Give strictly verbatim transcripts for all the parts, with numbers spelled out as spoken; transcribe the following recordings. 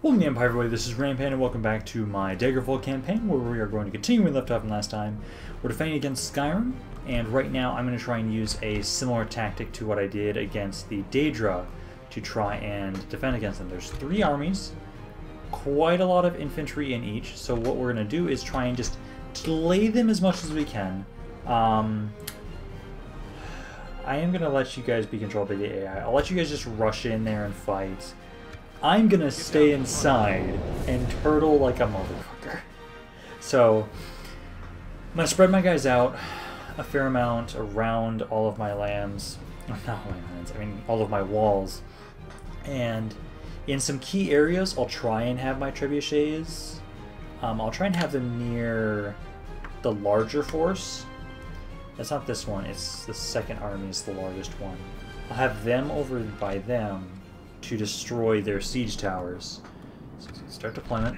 Welcome to Empire, everybody. This is Rampan, and welcome back to my Daggerfall campaign, where we are going to continue where we left off from last time. We're defending against Skyrim, and right now I'm going to try and use a similar tactic to what I did against the Daedra to try and defend against them. There's three armies, quite a lot of infantry in each, so what we're going to do is try and just delay them as much as we can. Um, I am going to let you guys be controlled by the A I. I'll let you guys just rush in there and fight. I'm gonna stay inside and turtle like a motherfucker. So, I'm gonna spread my guys out a fair amount around all of my lands. Not my lands, I mean all of my walls. And in some key areas, I'll try and have my trebuchets. Um, I'll try and have them near the larger force. That's not this one, it's the second army is the largest one. I'll have them over by them to destroy their siege towers. So start deployment.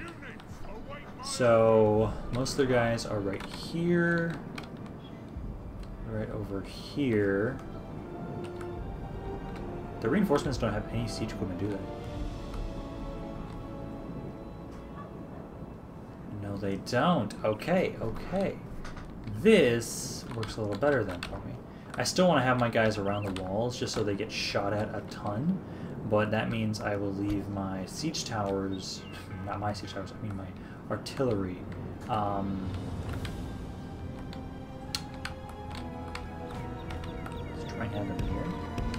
So most of their guys are right here, right over here. The reinforcements don't have any siege equipment, do they? No, they don't. Okay, okay. This works a little better then for me. I still want to have my guys around the walls just so they get shot at a ton. But that means I will leave my siege towers, not my siege towers, I mean my artillery. Um, let's try and have them here.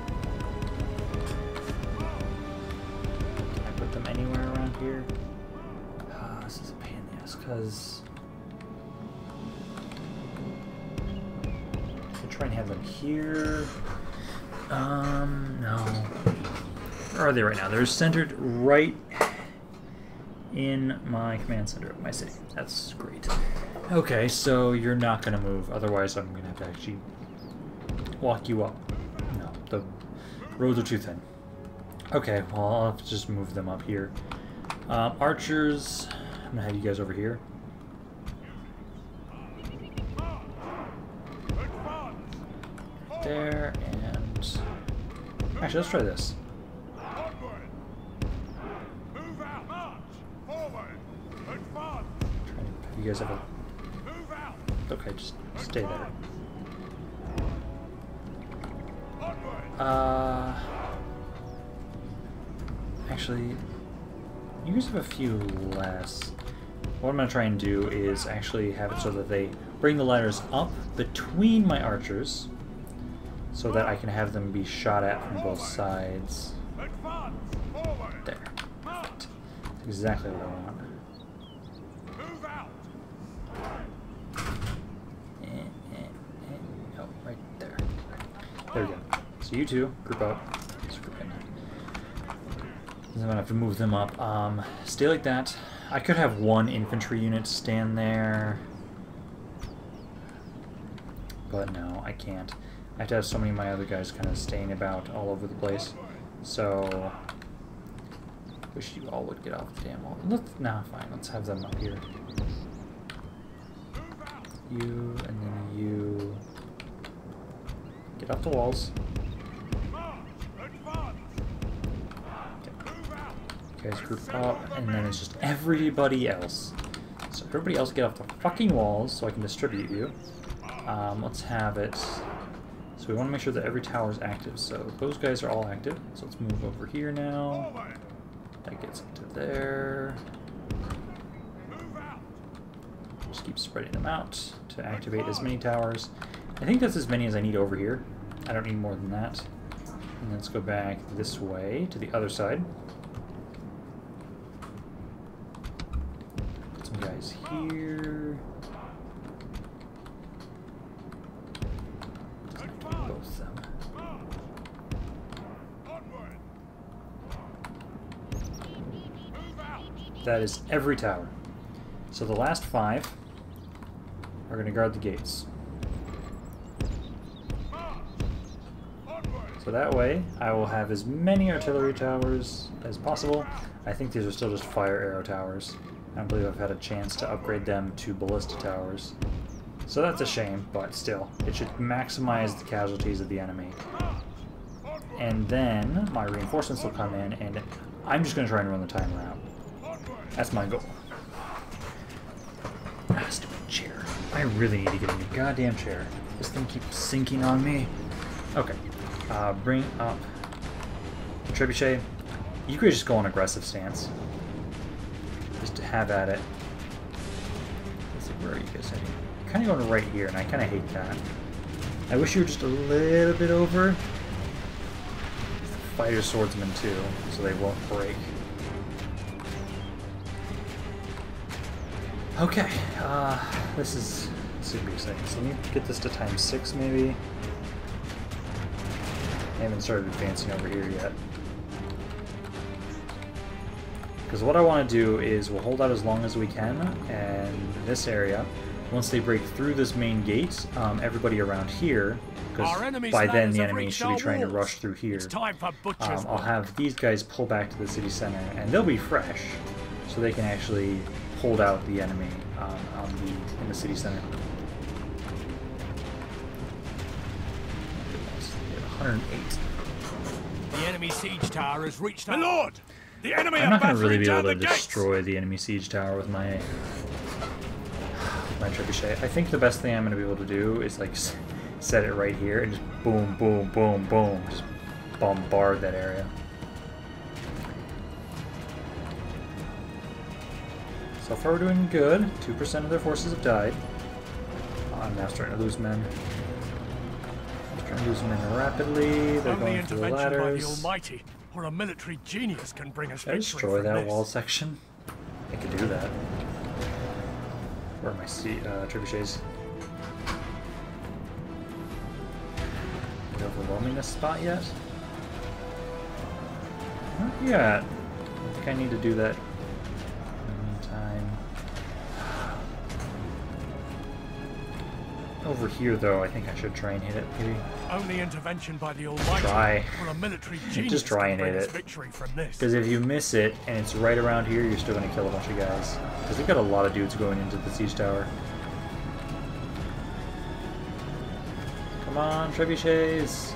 Can I put them anywhere around here? Uh, this is a pain in the ass, because I'll try and have them here. Um, no. Where are they right now? They're centered right in my command center of my city. That's great. Okay, so you're not going to move. Otherwise, I'm going to have to actually walk you up. No, the roads are too thin. Okay, well, I'll have to just move them up here. Um, archers, I'm going to have you guys over here. Right there, and... Actually, let's try this. You guys have a... Okay, just stay there. Uh... Actually, you guys have a few less. What I'm going to try and do is actually have it so that they bring the ladders up between my archers so that I can have them be shot at from both sides. There. That's exactly what I want. There we go. So you two, group up. Let's group in. I'm gonna have to move them up. Um, stay like that. I could have one infantry unit stand there. But no, I can't. I have to have so many of my other guys kind of staying about all over the place. So, wish you all would get off the damn wall. Let's, nah, fine. Let's have them up here. You, and then you... Get off the walls. Okay. Guys group up, and then it's just everybody else. So everybody else get off the fucking walls so I can distribute you. Um, let's have it. So we want to make sure that every tower is active. So those guys are all active. So let's move over here now. That gets into there. Just keep spreading them out to activate as many towers. I think that's as many as I need over here. I don't need more than that. And let's go back this way to the other side. Put some guys here. Doesn't have to be both them. That is every tower. So the last five are going to guard the gates. So that way, I will have as many artillery towers as possible. I think these are still just fire arrow towers. I don't believe I've had a chance to upgrade them to ballista towers. So that's a shame, but still, it should maximize the casualties of the enemy. And then my reinforcements will come in, and I'm just going to try and run the timer out. That's my goal. Ah, stupid chair. I really need to get a new goddamn chair. This thing keeps sinking on me. Okay. Uh, bring up the trebuchet. You could just go on aggressive stance. Just to have at it. Let's see, where are you guys heading? You're kind of going right here, and I kind of hate that. I wish you were just a little bit over. Fighter swordsmen too, so they won't break. Okay, uh, this is super exciting. So let me get this to times six, maybe. I haven't started advancing over here yet. Because what I want to do is we'll hold out as long as we can, and in this area, once they break through this main gate, um, everybody around here, because by then the enemy should be trying to rush through here, um, I'll have these guys pull back to the city center, and they'll be fresh, so they can actually hold out the enemy um, on the, in the city center. one hundred eight. The enemy siege tower has reached our lord. The enemy I'm not going to really be able to the destroy gates. the enemy siege tower with my my trebuchet. I think the best thing I'm going to be able to do is like set it right here and just boom, boom, boom, boom, just bombard that area. So far we're doing good. two percent of their forces have died. I'm now starting to lose men. I'm starting to lose men rapidly. They're Only going through the intervention by the ladders. Almighty or a military genius can bring us Did I victory destroy from that this. wall section? I could do that. Where are my sea, uh, trebuchets? Are you overwhelming this spot yet? Not yet. I think I need to do that in the meantime. Over here, though, I think I should try and hit it, maybe. Only intervention by the Almighty Try. or a military genius Just try and can bring hit us it. victory from this. Because if you miss it, and it's right around here, you're still going to kill a bunch of guys. Because they've got a lot of dudes going into the siege tower. Come on, trebuchets!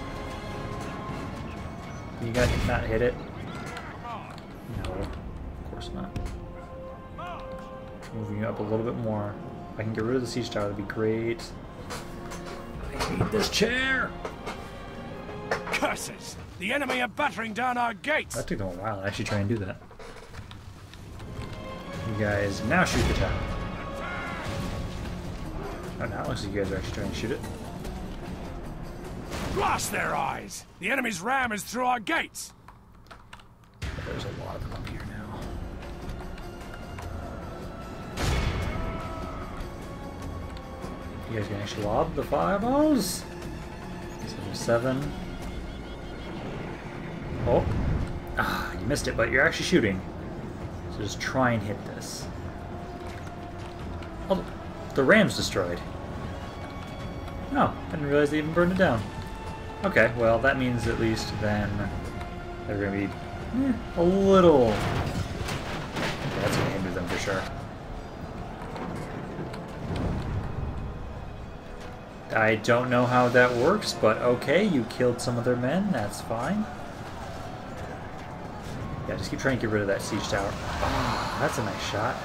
You guys not hit it? No, of course not. Moving you up a little bit more. If I can get rid of the siege tower, that'd be great. I hate this chair! Curses! The enemy are battering down our gates! That took them a while to actually try and do that. You guys now shoot the tower. Oh, now it looks like you guys are actually trying to shoot it. Blast their eyes! The enemy's ram is through our gates! There's a lot of them up here now. You guys can actually lob the fireballs? seven. Oh. Ah, you missed it, but you're actually shooting. So just try and hit this. Oh, the ram's destroyed. Oh, I didn't realize they even burned it down. Okay, well, that means at least then they're going to be eh, a little... Yeah, that's going to hinder them for sure. I don't know how that works, but okay, you killed some of their men, that's fine. Yeah, just keep trying to get rid of that siege tower. Oh, that's a nice shot.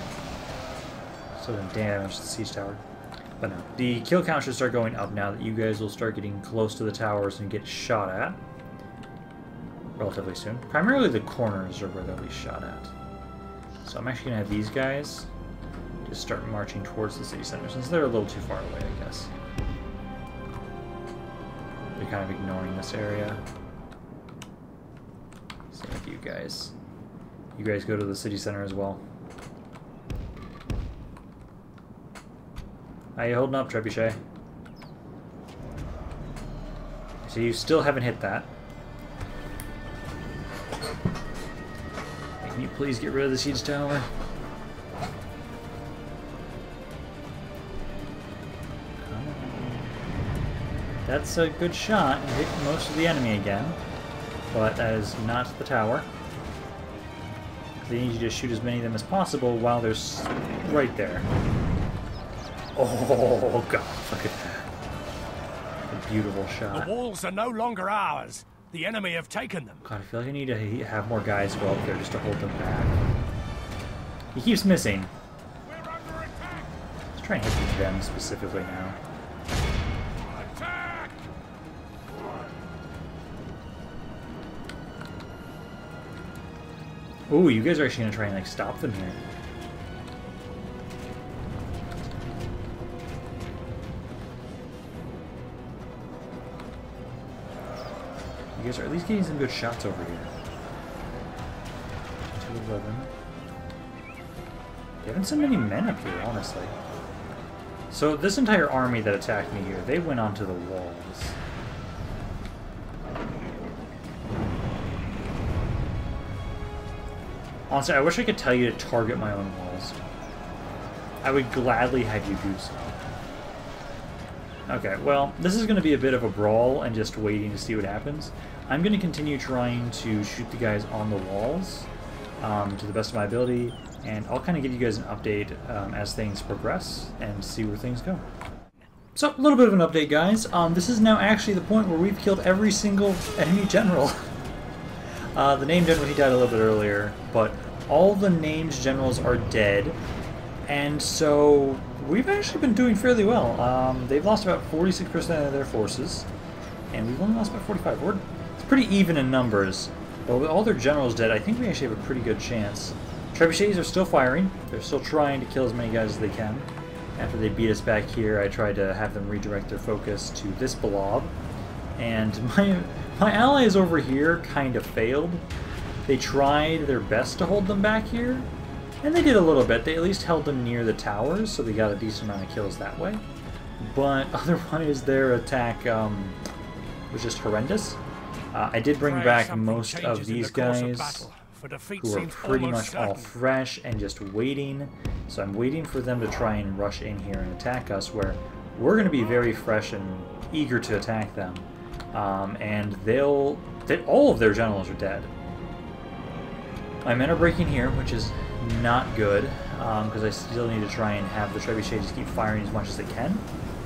So then damage the siege tower. But no, the kill count should start going up now that you guys will start getting close to the towers and get shot at. Relatively soon. Primarily the corners are where they'll be shot at. So I'm actually going to have these guys just start marching towards the city center, since they're a little too far away, I guess. They're kind of ignoring this area. Same with you guys. You guys go to the city center as well. How you holding up, Trebuchet? So you still haven't hit that. Can you please get rid of the siege tower? That's a good shot. You hit most of the enemy again. But that is not the tower. They need you to shoot as many of them as possible while they're right there. Oh god, look at that. A beautiful shot. The walls are no longer ours. The enemy have taken them. God, I feel like I need to have more guys go up there just to hold them back. He keeps missing. Let's try and hit them specifically now. Ooh, you guys are actually gonna try and like stop them here. You guys are at least getting some good shots over here. two eleven. They haven't sent many men up here, honestly. So this entire army that attacked me here, they went onto the walls. Honestly, I wish I could tell you to target my own walls. I would gladly have you do so. Okay, well, this is going to be a bit of a brawl and just waiting to see what happens. I'm going to continue trying to shoot the guys on the walls um, to the best of my ability, and I'll kind of give you guys an update um, as things progress and see where things go. So, a little bit of an update, guys. Um, this is now actually the point where we've killed every single enemy general. uh, the named general, he died a little bit earlier, but all the named generals are dead, and so we've actually been doing fairly well. Um, they've lost about forty-six percent of their forces, and we've only lost about forty-five. We're, it's pretty even in numbers, but with all their generals dead, I think we actually have a pretty good chance. Trebuchets are still firing. They're still trying to kill as many guys as they can. After they beat us back here, I tried to have them redirect their focus to this blob, and my, my allies over here kind of failed. They tried their best to hold them back here, and they did a little bit. They at least held them near the towers, so they got a decent amount of kills that way. But otherwise, their attack um, was just horrendous. Uh, I did bring back most of these guys, who are pretty much all fresh and just waiting. So I'm waiting for them to try and rush in here and attack us, where we're going to be very fresh and eager to attack them. Um, and they'll... They, all of their generals are dead. My men are breaking here, which is not good, because um, I still need to try and have the trebuchets keep firing as much as they can.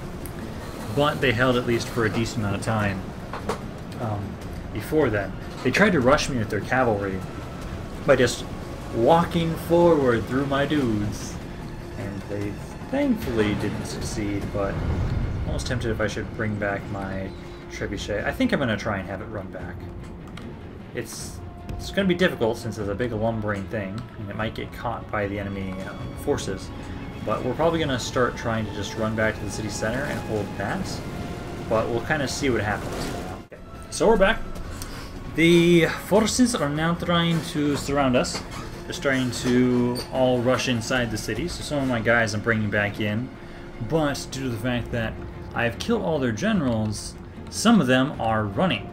But they held at least for a decent amount of time um, before then. They tried to rush me with their cavalry by just walking forward through my dudes, and they thankfully didn't succeed, but I'm almost tempted if I should bring back my trebuchet. I think I'm going to try and have it run back. It's It's going to be difficult since it's a big lumbering thing, and it might get caught by the enemy uh, forces. But we're probably going to start trying to just run back to the city center and hold that. But we'll kind of see what happens. Okay. So we're back. The forces are now trying to surround us. They're starting to all rush inside the city, so some of my guys I'm bringing back in. But due to the fact that I've killed all their generals, some of them are running.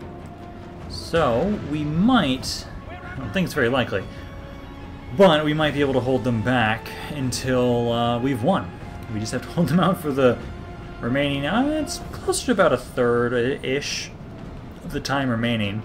So we might... I don't think it's very likely, but we might be able to hold them back until uh, we've won. We just have to hold them out for the remaining, uh, it's closer to about a third-ish of the time remaining.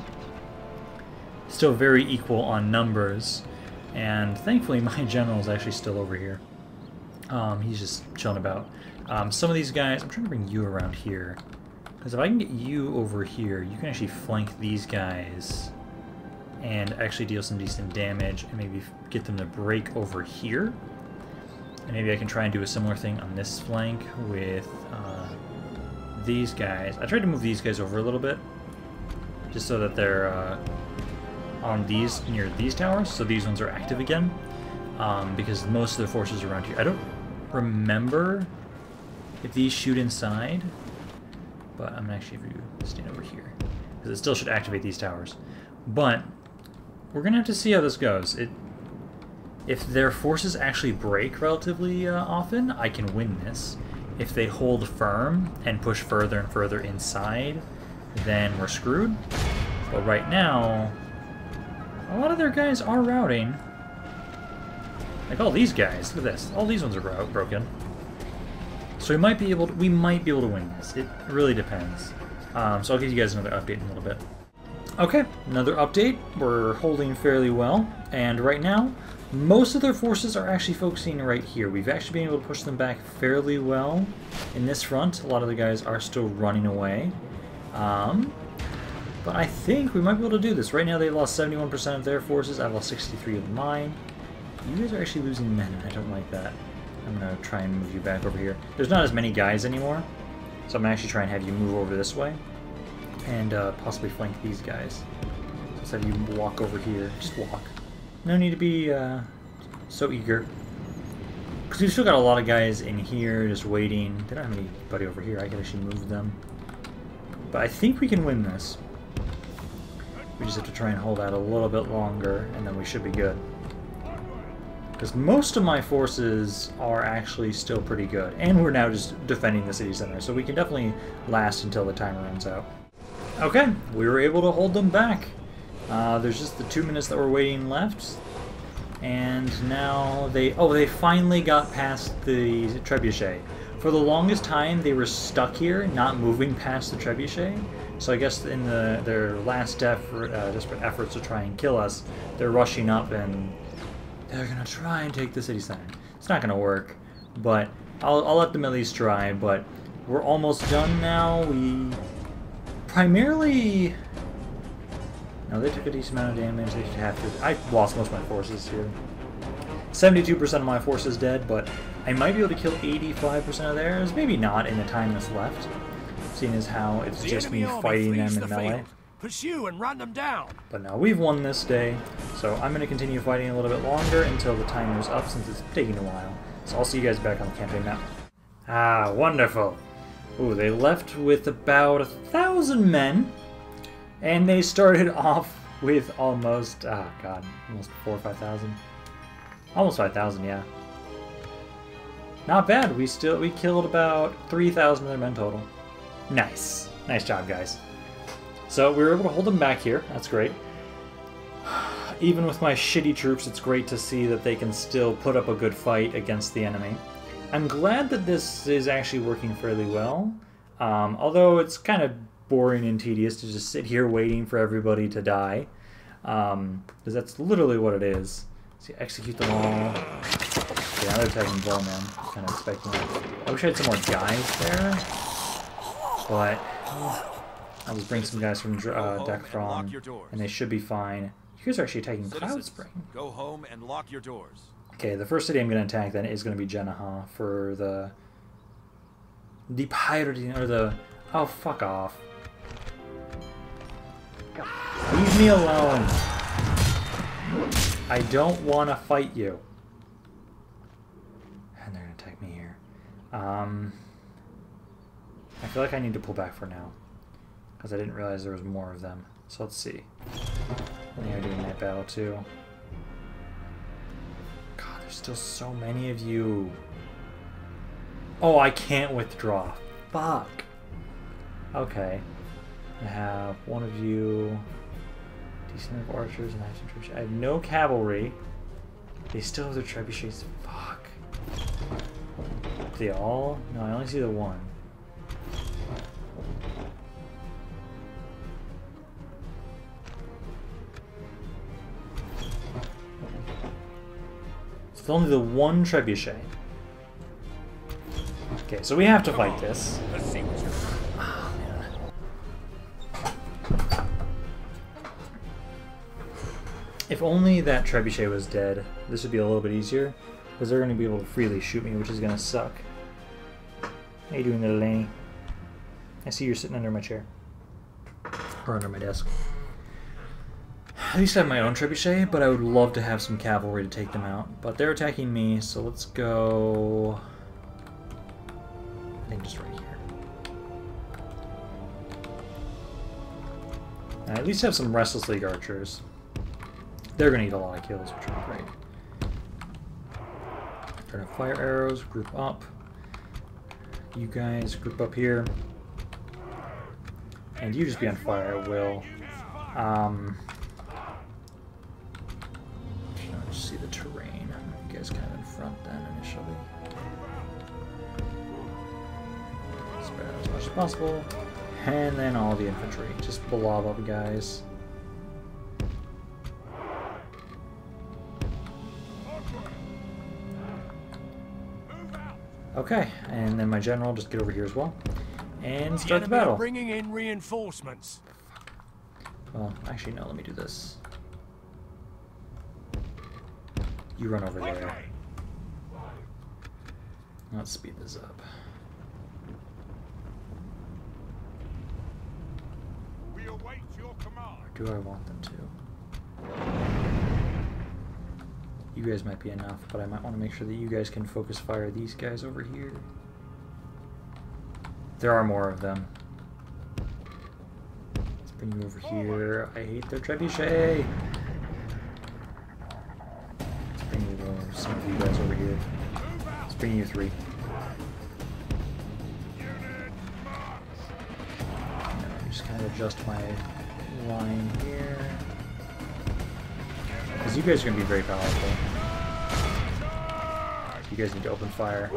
Still very equal on numbers, and thankfully my general is actually still over here. Um, he's just chilling about. Um, some of these guys, I'm trying to bring you around here, because if I can get you over here, you can actually flank these guys and actually deal some decent damage, and maybe get them to break over here. And maybe I can try and do a similar thing on this flank with uh, these guys. I tried to move these guys over a little bit, just so that they're uh, on these, near these towers, so these ones are active again, um, because most of the forces are around here. I don't remember if these shoot inside, but I'm actually going to stand over here, because it still should activate these towers. But we're going to have to see how this goes. It, if their forces actually break relatively uh, often, I can win this. If they hold firm and push further and further inside, then we're screwed. But right now, a lot of their guys are routing. Like all these guys, look at this. All these ones are bro broken. So we might be able to, we might be able to win this. It really depends. Um, so I'll give you guys another update in a little bit. Okay, another update. We're holding fairly well, and right now, most of their forces are actually focusing right here. We've actually been able to push them back fairly well in this front. A lot of the guys are still running away. Um, but I think we might be able to do this. Right now they lost seventy-one percent of their forces. I've lost sixty-three of mine. You guys are actually losing men, and I don't like that. I'm going to try and move you back over here. There's not as many guys anymore, so I'm going to actually try and have you move over this way and uh, possibly flank these guys. So let's have you walk over here. Just walk. No need to be uh, so eager. Because we've still got a lot of guys in here just waiting. They don't have anybody over here. I can actually move them. But I think we can win this. We just have to try and hold out a little bit longer, and then we should be good. Because most of my forces are actually still pretty good. And we're now just defending the city center, so we can definitely last until the timer runs out. Okay, we were able to hold them back. Uh, there's just the two minutes that we're waiting left. And now they... Oh, they finally got past the trebuchet. For the longest time, they were stuck here, not moving past the trebuchet. So I guess in the, their last effort, uh, desperate efforts to try and kill us, they're rushing up and they're going to try and take the city center. It's not going to work, but I'll, I'll let them at least try. But we're almost done now. We primarily... No, they took a decent amount of damage. They should have to... I lost most of my forces here. seventy-two percent of my forces dead, but I might be able to kill eighty-five percent of theirs. Maybe not in the time that's left, seeing as how it's The just me enemy fighting army them flees in the melee. field. Pursue and run them down. But now we've won this day, so I'm going to continue fighting a little bit longer until the timer's up, since it's taking a while. So I'll see you guys back on the campaign map. Ah, wonderful. Ooh, they left with about a thousand men. And they started off with almost, ah, oh god, almost four or five thousand. Almost five thousand, yeah. Not bad. We still we killed about three thousand of their men total. Nice, nice job, guys. So we were able to hold them back here. That's great. Even with my shitty troops, it's great to see that they can still put up a good fight against the enemy. I'm glad that this is actually working fairly well. Um, although it's kind of boring and tedious to just sit here waiting for everybody to die, um, because that's literally what it is. So execute them all. Yeah, they're attacking Bowman. Kind of expecting that. I wish I had some more guys there, but I'll just bring some guys from uh, Daggerfall, and they should be fine. You guys are actually attacking Cloud Spring. Go home and lock your doors. Okay, the first city I'm going to attack then is going to be Genaha for the the pirating or the oh fuck off. Leave me alone. I don't want to fight you. And they're going to attack me here. Um, I feel like I need to pull back for now, because I didn't realize there was more of them. So let's see. I think I'm doing that battle too. God, there's still so many of you. Oh, I can't withdraw. Fuck. Okay. I have one of you, decent number of archers, and I have some trebuchets. I have no cavalry. They still have their trebuchets. Fuck. Do they all? No, I only see the one. It's only the one trebuchet. Okay, so we have to fight this. Let's see what you're... If only that trebuchet was dead, this would be a little bit easier, because they're going to be able to freely shoot me, which is going to suck. How you doing, little Laney? I see you're sitting under my chair. Or under my desk. I used to have my own trebuchet, but I would love to have some cavalry to take them out. But they're attacking me, so let's go... I think just right here. I at least have some Restless League archers. They're going to eat a lot of kills, which would be great. Turn up fire arrows, group up. You guys group up here. And you just be on fire at will. Um, just see the terrain. You guys kind of in front then initially. Spread out as much as possible. And then all the infantry. Just blob up, guys. Okay, and then my general, just get over here as well, and start the battle. Bringing in reinforcements. Well, actually, no. Let me do this. You run over there. Let's speed this up. We await your command. Or do I want them to? You guys might be enough, but I might want to make sure that you guys can focus fire these guys over here. There are more of them. Let's bring you over here. I hate their trebuchet. Let's bring you over, some of you guys over here. Let's bring you three. No, just kind of adjust my line here. Because you guys are going to be very powerful. You guys need to open fire.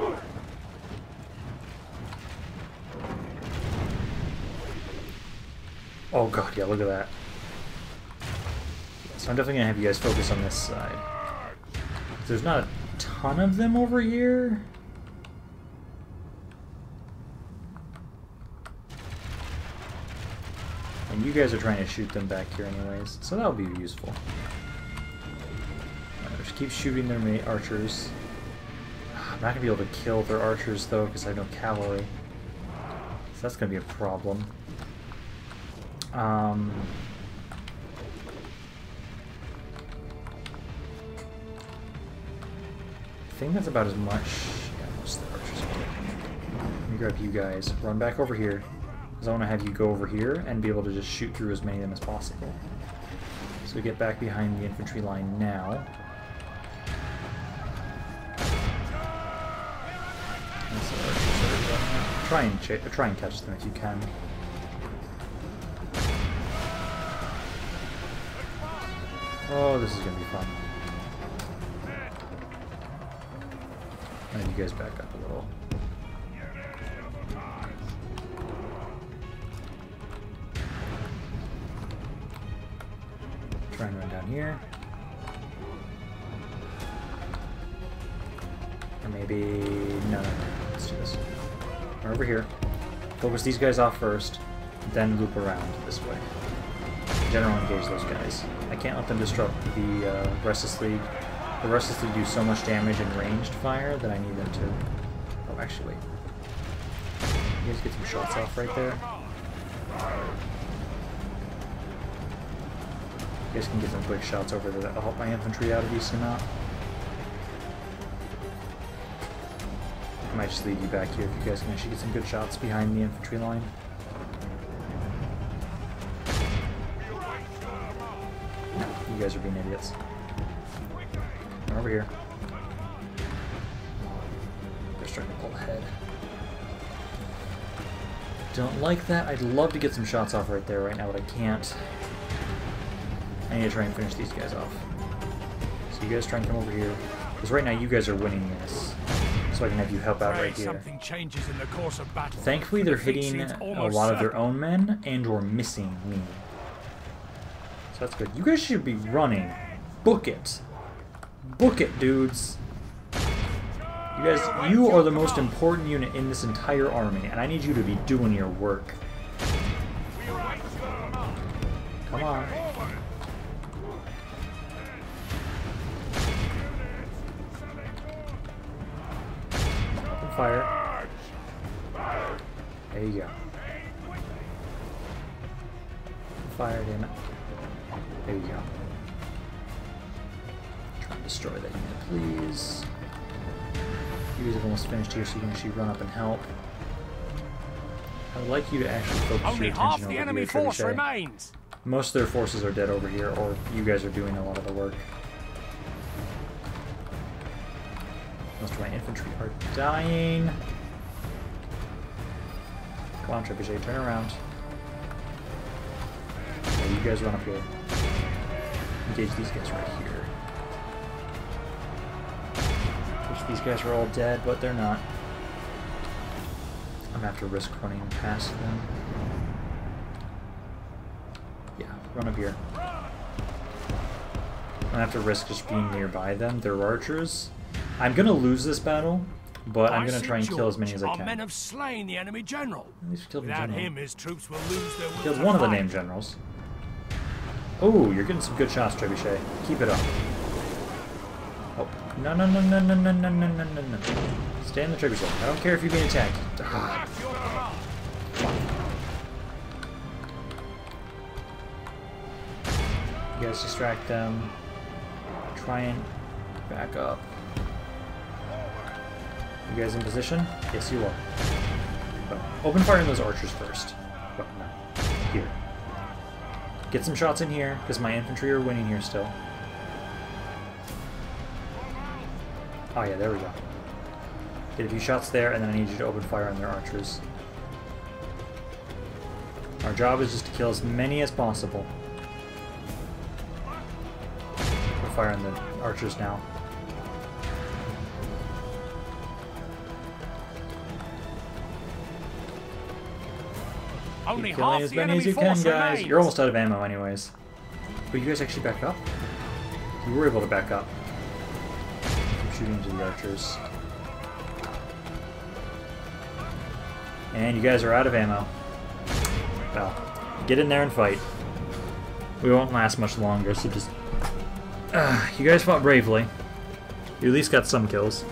Oh god, yeah, look at that. So I'm definitely going to have you guys focus on this side. There's not a ton of them over here. And you guys are trying to shoot them back here anyways, so that'll be useful. Right, just keep shooting their ma archers. I'm not going to be able to kill their archers though, because I have no cavalry. So that's going to be a problem. Um, I think that's about as much. Yeah, most of the archers are dead. Let me grab you guys. Run back over here. Because I want to have you go over here and be able to just shoot through as many of them as possible. So we get back behind the infantry line now. Try and ch try and catch them if you can. Oh, this is gonna be fun. I need you guys back up a little. Try and run down here. Or maybe... no, no, no. Let's do this. Run over here. Focus these guys off first, then loop around this way. General engage those guys. I can't let them disrupt the uh, Restless League. The Restless League do so much damage in ranged fire that I need them to... Oh, actually. You guys get some shots off right there. You guys can get some quick shots over there that'll help my infantry out a decent amount. I might just leave you back here if you guys can actually get some good shots behind the infantry line. You guys are being idiots. Come over here. They're starting to pull ahead. Don't like that. I'd love to get some shots off right there right now, but I can't. I need to try and finish these guys off. So you guys try and come over here. Because right now you guys are winning this. So I can have you help out right here. Something changes in the course of battle. Thankfully they're hitting a lot of their own men and or missing me. So that's good. You guys should be running. Book it. Book it, dudes. You guys, you are the most important unit in this entire army, and I need you to be doing your work. Come on. Open fire. There you go. Fire, damn it. There you go. Try and destroy that unit, please. You guys have almost finished here, so you can actually run up and help. I would like you to actually focus Only your half attention the over enemy here, force Trebuchet. remains. Most of their forces are dead over here, or you guys are doing a lot of the work. Most of my infantry are dying. Come on, Trebuchet, turn around. Okay, you guys run up here. Engage these guys right here. Wish these guys were all dead, but they're not. I'm gonna have to risk running past them. Yeah, run up here. I'm gonna have to risk just being nearby them. They're archers. I'm gonna lose this battle, but I'm gonna try and kill as many as I Our can. men have slain the enemy general. At least we killed the Without general. him, his troops will lose their will Killed to one of the fight. named generals. Oh, you're getting some good shots, Trebuchet. Keep it up. Oh, No, no, no, no, no, no, no, no, no, no, no. Stay in the trigger zone. I don't care if you're being attacked. Ah. You guys distract them. Try and back up. You guys in position? Yes, you are. But open fire on those archers first. But no. Here. Get some shots in here, because my infantry are winning here still. Oh yeah, there we go. Get a few shots there, and then I need you to open fire on their archers. Our job is just to kill as many as possible. We'll fire on the archers now. Only Keep killing half as the many as enemy you can, force guys. remains. You're almost out of ammo anyways. But you guys actually back up? You were able to back up. Keep shooting into the archers. And you guys are out of ammo. Well, get in there and fight. We won't last much longer, so just... Uh, you guys fought bravely. You at least got some kills.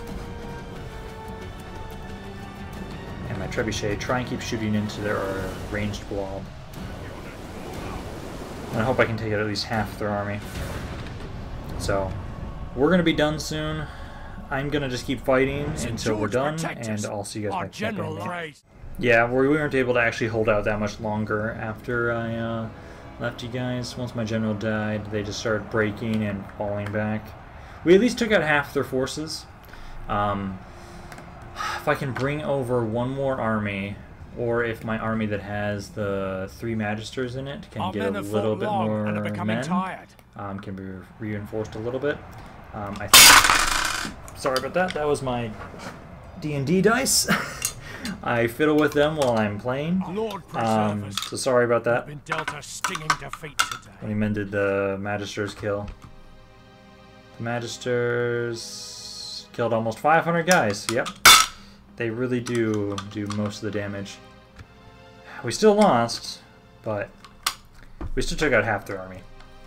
And my trebuchet, try and keep shooting into their ranged blob. And I hope I can take out at least half their army. So, we're going to be done soon. I'm going to just keep fighting until we're done, and I'll see you guys next time. Yeah, we weren't able to actually hold out that much longer after I uh, left you guys. Once my general died, they just started breaking and falling back. We at least took out half their forces. Um, if I can bring over one more army, or if my army that has the three magisters in it can Our get a men have little fought bit long more and are becoming men, tired. um, can be reinforced a little bit. Um, I think... Sorry about that. That was my D and D dice. I fiddle with them while I'm playing. Lord Um, preserve us. so sorry about that. Been dealt a stinging defeat today. When he mended the Magister's kill. The Magisters killed almost five hundred guys. Yep. They really do do most of the damage. We still lost, but we still took out half their army.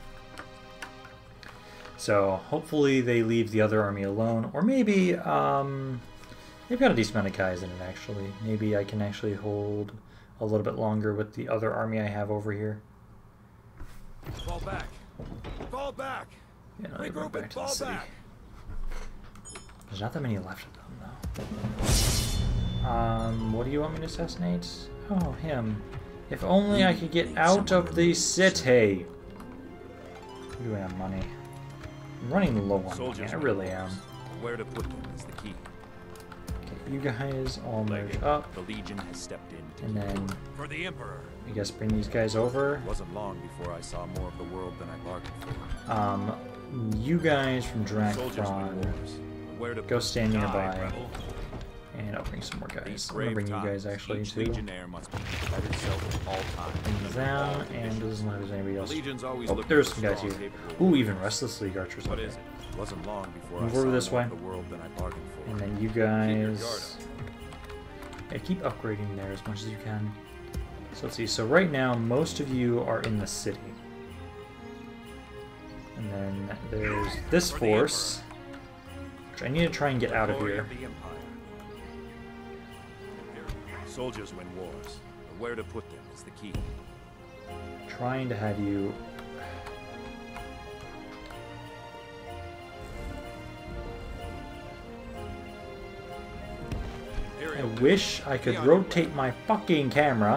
So hopefully they leave the other army alone. Or maybe, um, they've got a decent amount of guys in it actually. Maybe I can actually hold a little bit longer with the other army I have over here. Fall back. Fall back. Yeah, no, they're going back to the city. Back. There's not that many left of them, though. Um, what do you want me to assassinate? Oh, him. If only I could get out of the city. I'm doing on money. I'm running low on money. I really am. Where to put them is the key. Okay, you guys all merge up. The Legion has stepped in. And then For the Emperor. I guess bring these guys over. It wasn't long before I saw more of the world than I bargained for. Um, you guys from Soldiers win Drakthron, wars. Where to go put stand them? nearby. Die, rebel. And I'll bring some more guys. These I'm gonna grave bring you guys times, actually each too. Legionnaire must protect itself at all times. Bring these down, and doesn't matter if there's anybody else. The Legion's always Oh, looking there's for some guys strong, here. capable Ooh, even Restless League archers. What Okay. is it? It wasn't long before Move I over saw this more way. of the world than I bargained for. And then you Keep your guard guys... up. Yeah, keep upgrading there as much as you can. So let's see, so right now most of you are in the city. And then there's this For the force, which I need to try and get out of Glory here. of the Empire. Soldiers win wars, but where to put them is the key. Trying to have you... I wish I could rotate my fucking camera.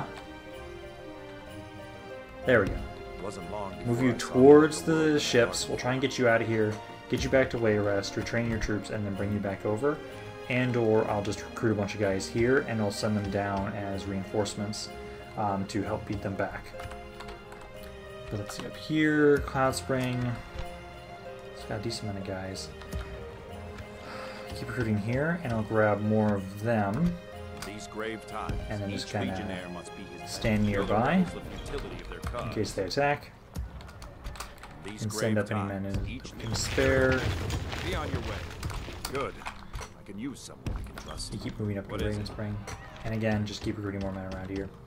There we go. Wasn't long Move before you I saw towards the world the that I ships. bargained We'll try and get you out of here, get you back to Wayrest, retrain your troops, and then bring you back over. And or I'll just recruit a bunch of guys here, and I'll send them down as reinforcements um, to help beat them back. But let's see, up here, Cloud Spring. It's got a decent amount of guys. Keep recruiting here, and I'll grab more of them. These grave times, And then each just kinda legionnaire must be his stand man. Show the nearby rebels the futility of their in cause. case they attack. These And grave send up any times, men in each can spare. Be on your way. Good. I can use someone I can trust. You keep moving up What to is Raven it? Spring. And again, just keep recruiting more men around here.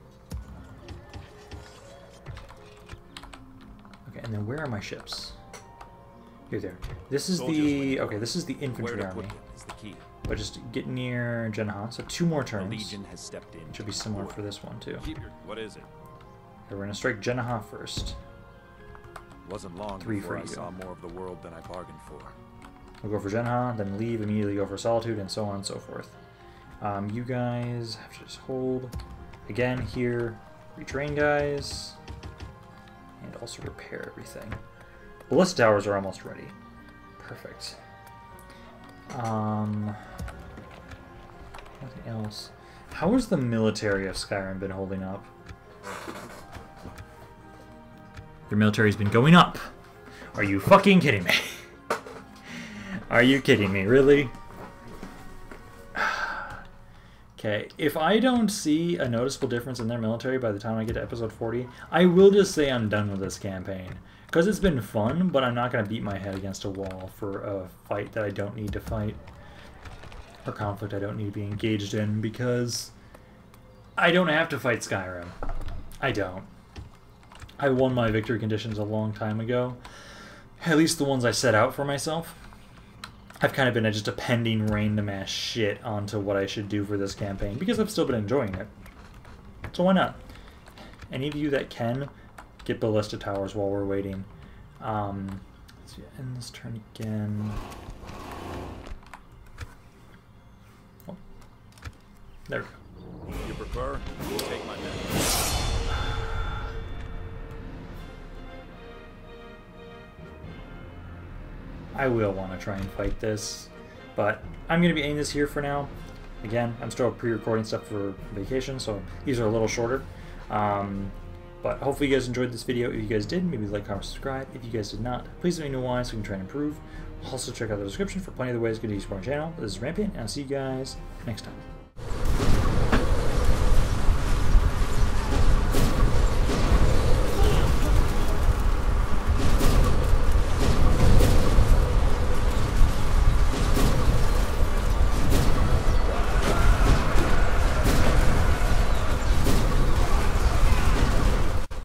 Okay, and then where are my ships? Here, there. This is Soldiers the win. okay. This is the Where infantry to army. put them is the key. But just get near Genaha. So two more The turns. Legion has stepped in. It should be similar for this one too. Keep your. What is it? Okay, we're gonna strike Genaha first. Wasn't long Three before for I you. saw more of the world than I bargained for. We'll go for Genaha, then leave, immediately go for Solitude, and so on and so forth. Um, you guys have to just hold. Again, here, retrain guys, and also repair everything. Ballista towers are almost ready. Perfect. Um, nothing else. How has the military of Skyrim been holding up? Your military's been going up. Are you fucking kidding me? Are you kidding me? Really? Okay, if I don't see a noticeable difference in their military by the time I get to episode forty, I will just say I'm done with this campaign. Because it's been fun, but I'm not going to beat my head against a wall for a fight that I don't need to fight. Or conflict I don't need to be engaged in, because I don't have to fight Skyrim. I don't. I won my victory conditions a long time ago. At least the ones I set out for myself. I've kind of been just appending random ass shit onto what I should do for this campaign, because I've still been enjoying it. So why not? Any of you that can, get ballista towers while we're waiting. Um, let's see, end this turn again. Oh. There we go. You prefer? We'll take my men. I will want to try and fight this, but I'm going to be ending this here for now. Again, I'm still pre-recording stuff for vacation, so these are a little shorter. Um, but hopefully you guys enjoyed this video. If you guys did, maybe like, comment, subscribe. If you guys did not, please let me know why so we can try and improve. Also check out the description for plenty of other ways to get to support my channel. This is Rampion, and I'll see you guys next time.